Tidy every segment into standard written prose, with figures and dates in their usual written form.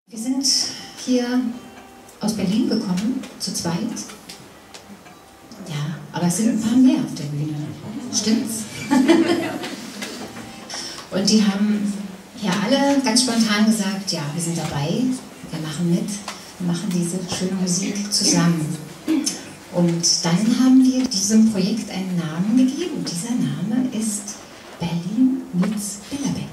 Wir sind hier aus Berlin gekommen, zu zweit. Ja, aber es sind ein paar mehr auf der Bühne. Stimmt's? Und die haben ja alle ganz spontan gesagt, ja, wir sind dabei, wir machen mit, wir machen diese schöne Musik zusammen. Und dann haben wir diesem Projekt einen Namen gegeben. Und dieser Name ist Berlin meets Billerbeck.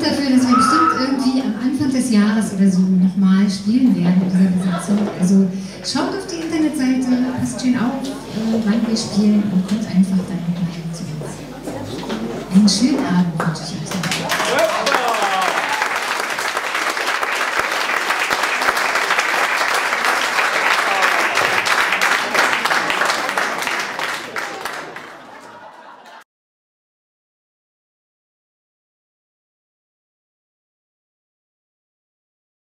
dafür, dass wir bestimmt irgendwie am Anfang des Jahres oder so nochmal spielen werden in dieser Besetzung. Also schaut auf die Internetseite, passt schön auf, wann wir spielen und kommt einfach dann nochmal zu uns. Einen schönen Abend wünsche ich euch.